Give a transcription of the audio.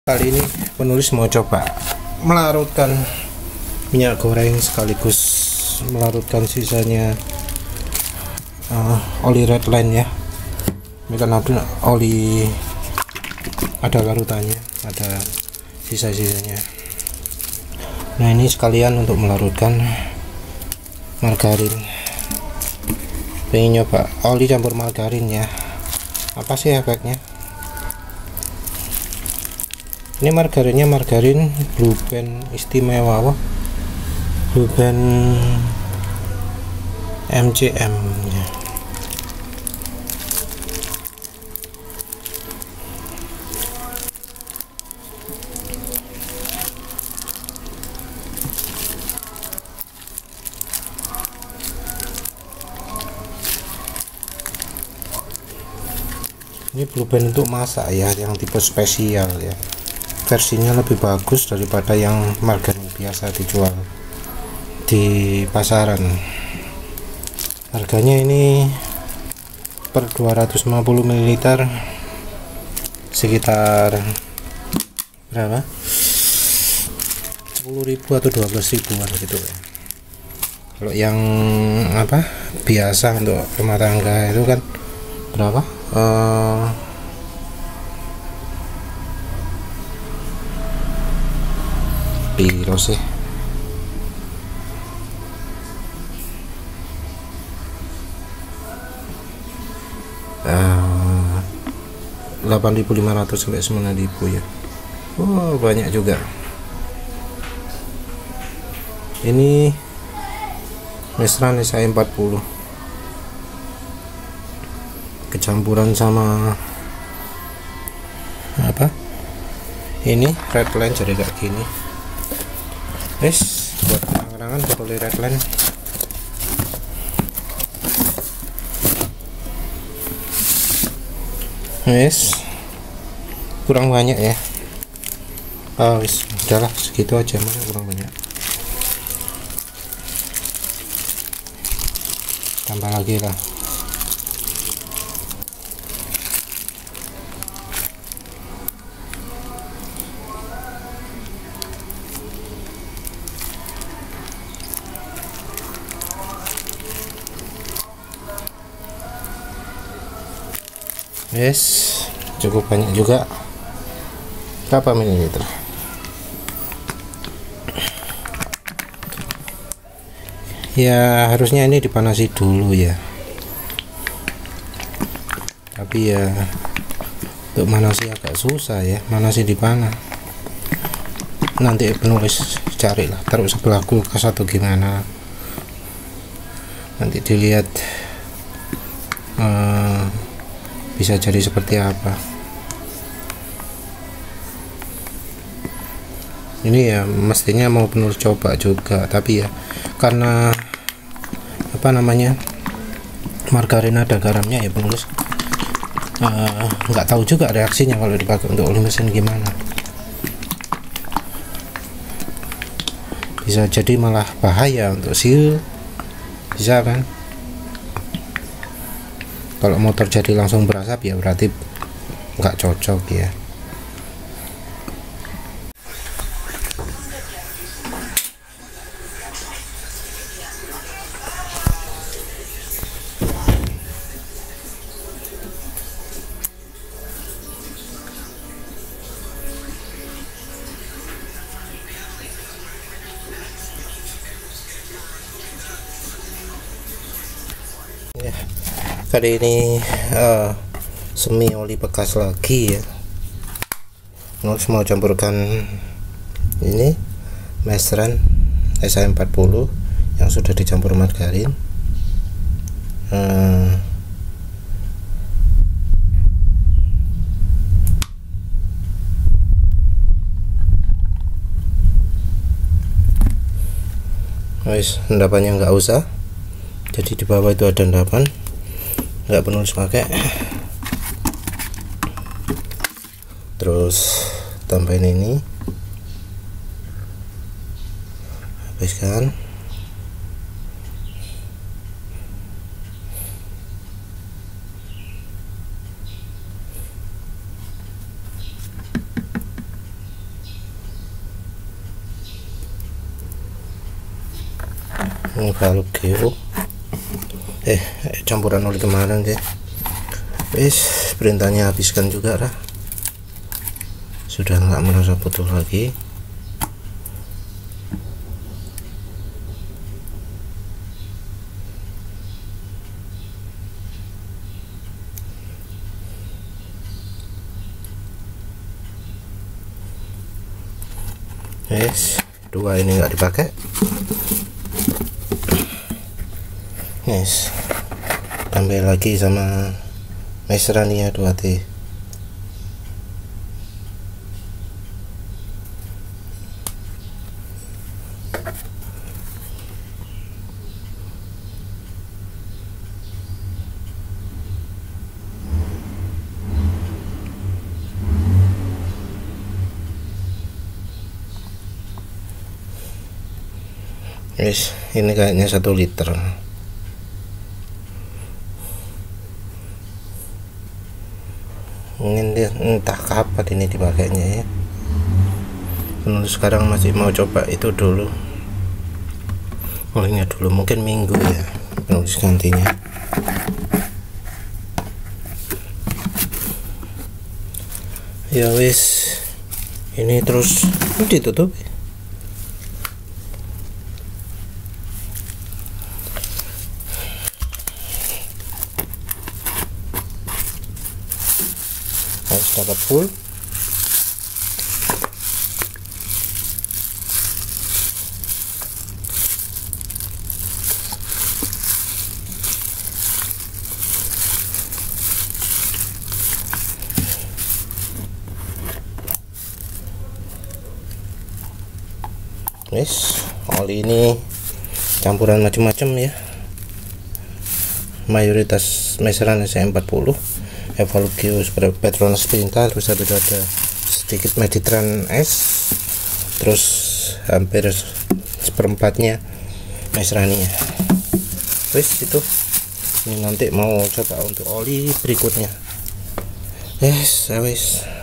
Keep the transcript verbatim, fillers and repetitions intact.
Kali ini penulis mau coba melarutkan minyak goreng sekaligus melarutkan sisanya uh, oli redline ya. Ini kan ada oli, ada larutannya, ada sisa-sisanya. Nah ini sekalian untuk melarutkan margarin. Pengen nyoba oli campur margarin ya, apa sih efeknya. Ini margarinnya margarin Blue Band istimewa, wah. Blue Band M C M ya. Ini Blue Band untuk masak ya, yang tipe spesial ya. Versinya lebih bagus daripada yang margarin biasa dijual di pasaran. Harganya ini per dua ratus lima puluh mililiter sekitar berapa? sepuluh ribu atau dua belas ribuan gitu ya. Kalau yang apa biasa untuk rumah tangga itu kan berapa? Uh, piro sih? Uh, delapan ribu lima ratus sampai sembilan ribu ya. Oh, banyak juga. Ini Mestran S A empat puluh kecampuran sama apa? Ini redline jadi kayak gini. Wes, buat kenang-kenangan botol redline. Wes, kurang banyak ya. Oh, wes, udahlah segitu aja, mana kurang banyak. Tambah lagi lah. Yes, cukup banyak juga. Berapa mililiter? Ya harusnya ini dipanasi dulu ya, tapi ya untuk manasi agak susah ya, manasi dipanas. Nanti penulis carilah taruh sebelah kulkas atau gimana, nanti dilihat uh, bisa jadi seperti apa. Ini ya mestinya mau penulis coba juga, tapi ya karena apa namanya margarin ada garamnya ya, penulis nggak uh, tahu juga reaksinya kalau dipakai untuk oli mesin gimana. Bisa jadi malah bahaya untuk seal, bisa kan. Kalau motor jadi langsung berasap ya berarti nggak cocok ya. Ya, kali ini uh, semi oli bekas lagi ya. Nus mau campurkan ini Mestran S A empat puluh yang sudah dicampur margarin. Uh, Guys, endapannya nggak usah. Jadi di bawah itu ada endapan, nggak penulis pakai. Terus tambahin ini, habiskan. ini Valugeo eh campuran oli kemarin deh. Wis, perintahnya habiskan juga lah, sudah nggak merasa butuh lagi. Yes, dua ini nggak dipakai. Yes, tambah lagi sama Mesrania dua T. Yes, ini kayaknya satu liter. Ini dia, entah kapan ini dipakainya ya. Penulis sekarang masih mau coba itu dulu, olinya dulu, mungkin minggu ya penulis gantinya. Ya wis, ini terus ditutup. Harus dapat full. Wis, oli ini campuran macam-macam ya, mayoritas Mesran S empat puluh, Valugeo Petronas Pinta, terus ada ada sedikit Mediterran S, terus hampir seperempatnya Mesrania. Wis itu, ini nanti mau coba untuk oli berikutnya. Yes, wis.